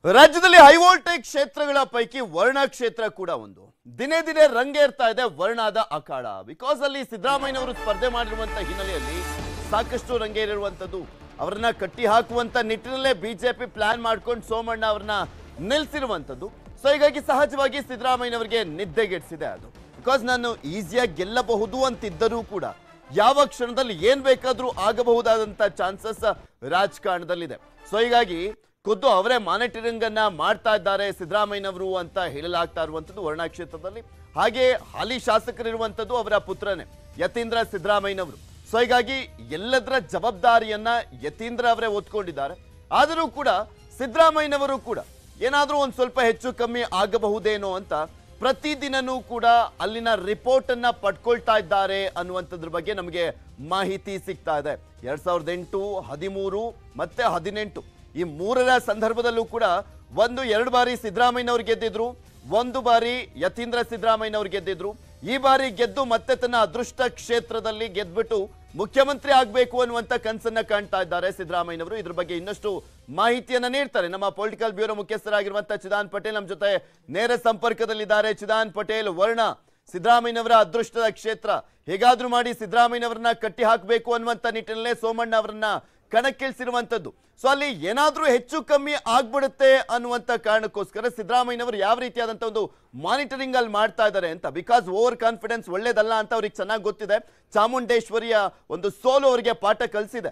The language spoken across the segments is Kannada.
ರಾಜ್ಯದಲ್ಲಿ ಹೈ ವೋಲ್ಟೇಜ್ ಕ್ಷೇತ್ರಗಳ ಪೈಕಿ ವರ್ಣ ಕ್ಷೇತ್ರ ಕೂಡ ಒಂದು. ದಿನೇ ದಿನೇ ರಂಗೇರ್ತಾ ಇದೆ ವರ್ಣದ ಅಖಾಡ. ಬಿಕಾಸ್ ಅಲ್ಲಿ ಸಿದ್ದರಾಮಯ್ಯನವರು ಸ್ಪರ್ಧೆ ಮಾಡಿರುವಂತ ಹಿನ್ನೆಲೆಯಲ್ಲಿ ಸಾಕಷ್ಟು ರಂಗೇರಿರುವಂತದ್ದು. ಅವರನ್ನ ಕಟ್ಟಿ ಹಾಕುವಂತ ನಿಟ್ಟಿನಲ್ಲೇ ಬಿಜೆಪಿ ಪ್ಲಾನ್ ಮಾಡ್ಕೊಂಡು ಸೋಮಣ್ಣ ಅವರನ್ನ ನಿಲ್ಲಿಸಿರುವಂತದ್ದು. ಸೊ ಹೀಗಾಗಿ ಸಹಜವಾಗಿ ಸಿದ್ದರಾಮಯ್ಯನವರಿಗೆ ನಿದ್ದೆಗೆಡಿಸಿದೆ ಅದು. ಬಿಕಾಸ್ ನಾನು ಈಸಿಯಾಗಿ ಗೆಲ್ಲಬಹುದು ಅಂತಿದ್ದರೂ ಕೂಡ ಯಾವ ಕ್ಷಣದಲ್ಲಿ ಏನ್ ಬೇಕಾದ್ರೂ ಆಗಬಹುದಾದಂತ ಚಾನ್ಸಸ್ ರಾಜಕಾರಣದಲ್ಲಿದೆ. ಸೊ ಹೀಗಾಗಿ ಖುದ್ದು ಅವರೇ ಮಾನಿಟರಿಂಗ್ ಅನ್ನ ಮಾಡ್ತಾ ಇದ್ದಾರೆ ಸಿದ್ದರಾಮಯ್ಯನವರು ಅಂತ ಹೇಳಲಾಗ್ತಾ ಇರುವಂತದ್ದು ವರ್ಣ ಕ್ಷೇತ್ರದಲ್ಲಿ. ಹಾಗೆ ಹಾಲಿ ಶಾಸಕರಿರುವಂತದ್ದು ಅವರ ಪುತ್ರನೇ ಯತೀಂದ್ರ ಸಿದ್ದರಾಮಯ್ಯನವರು. ಸೊ ಹೀಗಾಗಿ ಎಲ್ಲದರ ಜವಾಬ್ದಾರಿಯನ್ನ ಯತೀಂದ್ರ ಅವರೇ ಹೊತ್ಕೊಂಡಿದ್ದಾರೆ. ಆದರೂ ಕೂಡ ಸಿದ್ದರಾಮಯ್ಯನವರು ಕೂಡ ಏನಾದ್ರೂ ಒಂದ್ ಸ್ವಲ್ಪ ಹೆಚ್ಚು ಕಮ್ಮಿ ಆಗಬಹುದೇನೋ ಅಂತ ಪ್ರತಿದಿನನೂ ಕೂಡ ಅಲ್ಲಿನ ರಿಪೋರ್ಟ್ ಅನ್ನ ಪಡ್ಕೊಳ್ತಾ ಇದ್ದಾರೆ ಅನ್ನುವಂಥದ್ರ ಬಗ್ಗೆ ನಮಗೆ ಮಾಹಿತಿ ಸಿಗ್ತಾ ಇದೆ. 2008, 13 ಮತ್ತೆ 18 ಈ ಮೂರರ ಸಂದರ್ಭದಲ್ಲೂ ಕೂಡ ಎರಡು ಬಾರಿ ಸಿದ್ದರಾಮಯ್ಯನವರು ಗೆದ್ದಿದ್ರು, ಒಂದು ಬಾರಿ ಯತೀಂದ್ರ ಸಿದ್ದರಾಮಯ್ಯನವರು ಗೆದ್ದಿದ್ರು. ಈ ಬಾರಿ ಗೆದ್ದು ಮತ್ತೆ ತನ್ನ ಅದೃಷ್ಟ ಕ್ಷೇತ್ರದಲ್ಲಿ ಗೆದ್ಬಿಟ್ಟು ಮುಖ್ಯಮಂತ್ರಿ ಆಗಬೇಕು ಅನ್ನುವಂತ ಕನಸನ್ನ ಕಾಣ್ತಾ ಇದ್ದಾರೆ ಸಿದ್ದರಾಮಯ್ಯನವರು. ಇದ್ರ ಬಗ್ಗೆ ಇನ್ನಷ್ಟು ಮಾಹಿತಿಯನ್ನ ನೀಡ್ತಾರೆ ನಮ್ಮ ಪೊಲಿಟಿಕಲ್ ಬ್ಯೂರೋ ಮುಖ್ಯಸ್ಥರಾಗಿರುವಂತಹ ಚಿದಾನ್ ಪಟೇಲ್ ನಮ್ಮ ಜೊತೆ ನೇರ ಸಂಪರ್ಕದಲ್ಲಿದ್ದಾರೆ. ಚಿದಾನ್ ಪಟೇಲ್, ವರ್ಣ ಸಿದ್ದರಾಮಯ್ಯನವರ ಅದೃಷ್ಟದ ಕ್ಷೇತ್ರ, ಹೇಗಾದ್ರೂ ಮಾಡಿ ಸಿದ್ದರಾಮಯ್ಯನವರನ್ನ ಕಟ್ಟಿ ಹಾಕಬೇಕು ಅನ್ನುವಂತ ನಿಟ್ಟಿನಲ್ಲೇ ಸೋಮಣ್ಣ ಅವರನ್ನ ಕಣಕ್ಕಿಳಿಸಿರುವಂತದ್ದು. ಸೊ ಅಲ್ಲಿ ಏನಾದ್ರೂ ಹೆಚ್ಚು ಕಮ್ಮಿ ಆಗ್ಬಿಡುತ್ತೆ ಅನ್ನುವಂತ ಕಾರಣಕ್ಕೋಸ್ಕರ ಸಿದ್ದರಾಮಯ್ಯನವರು ಯಾವ ರೀತಿಯಾದಂತ ಒಂದು ಮಾನಿಟರಿಂಗ್ ಅಲ್ಲಿ ಮಾಡ್ತಾ ಇದ್ದಾರೆ ಅಂತ. ಬಿಕಾಸ್ ಓವರ್ ಕಾನ್ಫಿಡೆನ್ಸ್ ಒಳ್ಳೇದಲ್ಲ ಅಂತ ಅವ್ರಿಗೆ ಚೆನ್ನಾಗಿ ಗೊತ್ತಿದೆ. ಚಾಮುಂಡೇಶ್ವರಿಯ ಒಂದು ಸೋಲು ಅವರಿಗೆ ಪಾಠ ಕಲಿಸಿದೆ.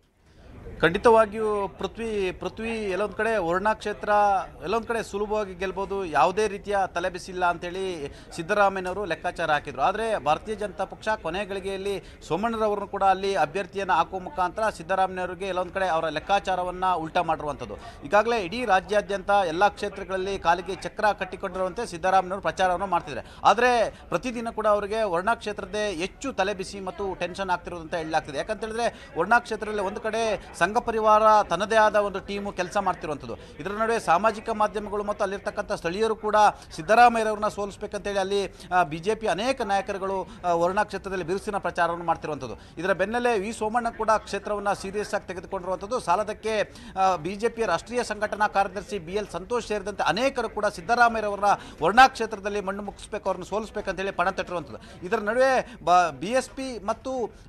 ಖಂಡಿತವಾಗಿಯೂ ಪೃಥ್ವಿ ಎಲ್ಲೊಂದು ಕಡೆ ವರ್ಣ ಕ್ಷೇತ್ರ ಎಲ್ಲೊಂದು ಕಡೆ ಸುಲಭವಾಗಿ ಗೆಲ್ಬೋದು, ಯಾವುದೇ ರೀತಿಯ ತಲೆಬಿಸಿಲ್ಲ ಅಂತೇಳಿ ಸಿದ್ದರಾಮಯ್ಯನವರು ಲೆಕ್ಕಾಚಾರ ಹಾಕಿದರು. ಆದರೆ ಭಾರತೀಯ ಜನತಾ ಪಕ್ಷ ಕೊನೆ ಗಳಿಗೆಯಲ್ಲಿ ಸೋಮಣ್ಣರವ್ರನ್ನು ಕೂಡ ಅಲ್ಲಿ ಅಭ್ಯರ್ಥಿಯನ್ನು ಹಾಕುವ ಮುಖಾಂತರ ಸಿದ್ದರಾಮಯ್ಯನವರಿಗೆ ಎಲ್ಲೊಂದು ಕಡೆ ಅವರ ಲೆಕ್ಕಾಚಾರವನ್ನು ಉಲ್ಟಾ ಮಾಡಿರುವಂಥದ್ದು. ಈಗಾಗಲೇ ಇಡೀ ರಾಜ್ಯಾದ್ಯಂತ ಎಲ್ಲ ಕ್ಷೇತ್ರಗಳಲ್ಲಿ ಕಾಲಿಗೆ ಚಕ್ರ ಕಟ್ಟಿಕೊಂಡಿರುವಂತೆ ಸಿದ್ದರಾಮಯ್ಯನವರು ಪ್ರಚಾರವನ್ನು ಮಾಡ್ತಿದ್ದಾರೆ. ಆದರೆ ಪ್ರತಿದಿನ ಕೂಡ ಅವರಿಗೆ ವರ್ಣ ಕ್ಷೇತ್ರದೇ ಹೆಚ್ಚು ತಲೆಬಿಸಿ ಮತ್ತು ಟೆನ್ಷನ್ ಆಗ್ತಿರೋದಂತ ಹೇಳಲಾಗ್ತಿದೆ. ಯಾಕಂತೇಳಿದ್ರೆ ವರ್ಣ ಕ್ಷೇತ್ರದಲ್ಲಿ ಒಂದು ಕಡೆ ಸಂಘ ಪರಿವಾರ ತನ್ನದೇ ಆದ ಒಂದು ಟೀಮು ಕೆಲಸ ಮಾಡ್ತಿರುವಂಥದ್ದು. ಇದರ ನಡುವೆ ಸಾಮಾಜಿಕ ಮಾಧ್ಯಮಗಳು ಮತ್ತು ಅಲ್ಲಿರ್ತಕ್ಕಂಥ ಸ್ಥಳೀಯರು ಕೂಡ ಸಿದ್ದರಾಮಯ್ಯರವ್ರನ್ನ ಸೋಲಿಸಬೇಕಂತೇಳಿ ಅಲ್ಲಿ ಬಿಜೆಪಿ ಅನೇಕ ನಾಯಕರುಗಳು ವರ್ಣ ಕ್ಷೇತ್ರದಲ್ಲಿ ಬಿರುಸಿನ ಪ್ರಚಾರವನ್ನು ಮಾಡ್ತಿರುವಂಥದ್ದು. ಇದರ ಬೆನ್ನಲ್ಲೇ ವಿ ಸೋಮಣ್ಣ ಕೂಡ ಕ್ಷೇತ್ರವನ್ನು ಸೀರಿಯಸ್ ಆಗಿ ತೆಗೆದುಕೊಂಡಿರುವಂಥದ್ದು. ಸಾಲದಕ್ಕೆ ಬಿಜೆಪಿಯ ರಾಷ್ಟ್ರೀಯ ಸಂಘಟನಾ ಕಾರ್ಯದರ್ಶಿ BL ಸಂತೋಷ್ ಸೇರಿದಂತೆ ಅನೇಕರು ಕೂಡ ಸಿದ್ದರಾಮಯ್ಯರವರ ವರ್ಣ ಕ್ಷೇತ್ರದಲ್ಲಿ ಮಣ್ಣು ಮುಗಿಸ್ಬೇಕು, ಅವ್ರನ್ನ ಸೋಲಿಸಬೇಕಂತೇಳಿ ಪಣ ತಟ್ಟಿರುವಂಥದ್ದು. ಇದರ ನಡುವೆ BSP ಮತ್ತು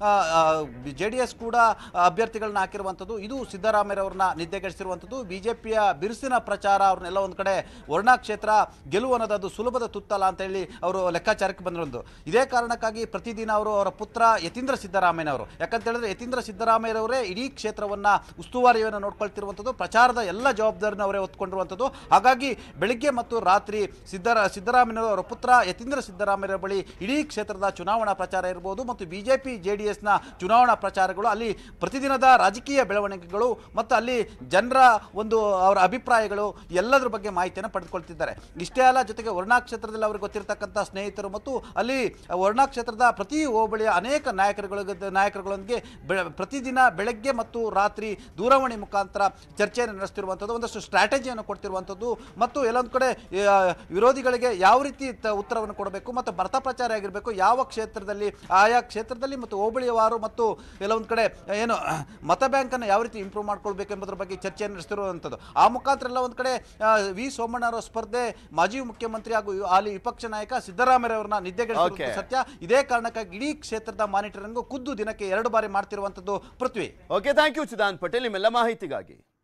JDS ಕೂಡ ಅಭ್ಯರ್ಥಿಗಳನ್ನ ಹಾಕಿರುವಂಥದ್ದು. ಇದು ಸಿದ್ದರಾಮಯ್ಯರವ್ರನ್ನ ನಿದ್ದೆಗೆಡಿಸಿರುವಂಥದ್ದು. ಬಿಜೆಪಿಯ ಬಿರುಸಿನ ಪ್ರಚಾರ ಅವ್ರನ್ನೆಲ್ಲ ಒಂದು ಕಡೆ ವರ್ಣ ಕ್ಷೇತ್ರ ಗೆಲುವು ಅನ್ನೋದು ಸುಲಭದ ತುತ್ತಲ್ಲ ಅಂತ ಹೇಳಿ ಅವರು ಲೆಕ್ಕಾಚಾರಕ್ಕೆ ಬಂದಿರೋದು. ಇದೇ ಕಾರಣಕ್ಕಾಗಿ ಪ್ರತಿದಿನ ಅವರ ಪುತ್ರ ಯತೀಂದ್ರ ಸಿದ್ದರಾಮಯ್ಯನವರು, ಯಾಕಂತ ಹೇಳಿದ್ರೆ ಯತೀಂದ್ರ ಸಿದ್ದರಾಮಯ್ಯರವರೇ ಇಡೀ ಕ್ಷೇತ್ರವನ್ನ ಉಸ್ತುವಾರಿಯನ್ನು ನೋಡ್ಕೊಳ್ತಿರುವಂಥದ್ದು, ಪ್ರಚಾರದ ಎಲ್ಲ ಜವಾಬ್ದಾರಿನ ಅವರೇ ಹೊತ್ಕೊಂಡಿರುವಂಥದ್ದು. ಹಾಗಾಗಿ ಬೆಳಿಗ್ಗೆ ಮತ್ತು ರಾತ್ರಿ ಸಿದ್ದರಾಮಯ್ಯನವರ ಪುತ್ರ ಯತೀಂದ್ರ ಸಿದ್ದರಾಮಯ್ಯರ ಬಳಿ ಇಡೀ ಕ್ಷೇತ್ರದ ಚುನಾವಣಾ ಪ್ರಚಾರ ಇರಬಹುದು ಮತ್ತು ಬಿಜೆಪಿ JDSನ ಚುನಾವಣಾ ಪ್ರಚಾರಗಳು, ಅಲ್ಲಿ ಪ್ರತಿದಿನದ ರಾಜಕೀಯ ಬೆಳವಣಿಗೆಗಳು ಮತ್ತು ಅಲ್ಲಿ ಜನರ ಒಂದು ಅವರ ಅಭಿಪ್ರಾಯಗಳು ಎಲ್ಲದರ ಬಗ್ಗೆ ಮಾಹಿತಿಯನ್ನು ಪಡೆದುಕೊಳ್ತಿದ್ದಾರೆ. ಇಷ್ಟೇ ಅಲ್ಲ, ಜೊತೆಗೆ ವರ್ಣಾ ಕ್ಷೇತ್ರದಲ್ಲಿ ಅವರಿಗೆ ಗೊತ್ತಿರತಕ್ಕಂಥ ಸ್ನೇಹಿತರು ಮತ್ತು ಅಲ್ಲಿ ವರ್ಣಾ ಕ್ಷೇತ್ರದ ಪ್ರತಿ ಹೋಬಳಿಯ ಅನೇಕ ನಾಯಕರುಗಳೊಂದಿಗೆ ಪ್ರತಿದಿನ ಬೆಳಗ್ಗೆ ಮತ್ತು ರಾತ್ರಿ ದೂರವಾಣಿ ಮುಖಾಂತರ ಚರ್ಚೆಯನ್ನು ನಡೆಸ್ತಿರುವಂಥದ್ದು, ಒಂದಷ್ಟು ಸ್ಟ್ರಾಟಜಿಯನ್ನು ಕೊಡ್ತಿರುವಂಥದ್ದು ಮತ್ತು ಎಲ್ಲೊಂದು ಕಡೆ ವಿರೋಧಿಗಳಿಗೆ ಯಾವ ರೀತಿ ಉತ್ತರವನ್ನು ಕೊಡಬೇಕು ಮತ್ತು ಬರ್ತಾ ಪ್ರಚಾರ ಆಗಿರಬೇಕು, ಯಾವ ಕ್ಷೇತ್ರದಲ್ಲಿ ಆಯಾ ಕ್ಷೇತ್ರದಲ್ಲಿ ಮತ್ತು ಹೋಬಳಿಯವಾರು ಮತ್ತು ಎಲ್ಲೊಂದು ಕಡೆ ಏನು ಮತ ಬ್ಯಾಂಕ್ ಅನ್ನು ಯಾವ ರೀತಿ ಇಂಪ್ರೂವ್ ಮಾಡ್ಕೊಳ್ಬೇಕು ಎಂಬುದರ ಬಗ್ಗೆ ಚರ್ಚೆಯನ್ನು ನಡೆಸ್ತಿರುವಂಥದ್ದು. ಆ ಮುಖಾಂತರ ಎಲ್ಲ ಒಂದು ಕಡೆ ವಿ ಸೋಮಣ್ಣ ಅವರ ಸ್ಪರ್ಧೆ ಮಾಜಿ ಮುಖ್ಯಮಂತ್ರಿ ಹಾಗೂ ಹಾಲಿ ವಿಪಕ್ಷ ನಾಯಕ ಸಿದ್ದರಾಮಯ್ಯರವರನ್ನ ನಿದ್ದೆಗೆಡಿಸಿರುವುದು ಸತ್ಯ. ಇದೇ ಕಾರಣಕ್ಕಾಗಿ ಇಡೀ ಕ್ಷೇತ್ರದ ಮಾನಿಟರಿಂಗ್ ಖುದ್ದು ದಿನಕ್ಕೆ 2 ಬಾರಿ ಮಾಡ್ತಿರುವಂಥದ್ದು. Prithvi. Okay, thank you Chidan Patel ನಿಮ್ಮೆಲ್ಲ ಮಾಹಿತಿಗಾಗಿ.